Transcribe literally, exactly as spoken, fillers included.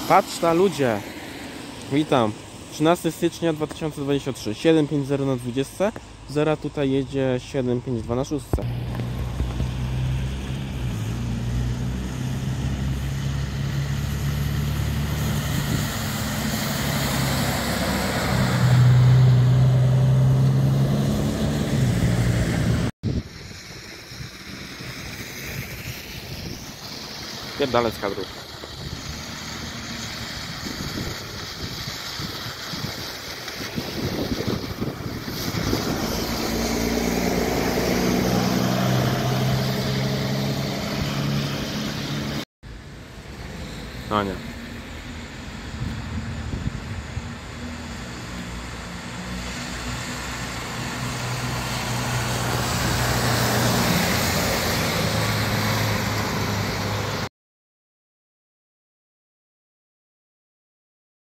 Patrz na ludzie! Witam. trzynastego stycznia dwa tysiące dwudziestego trzeciego. siedem pięć zero na dwudziestce. Zera tutaj jedzie siedem pięć dwa na szóstce. Pierdalec kadru. No nie.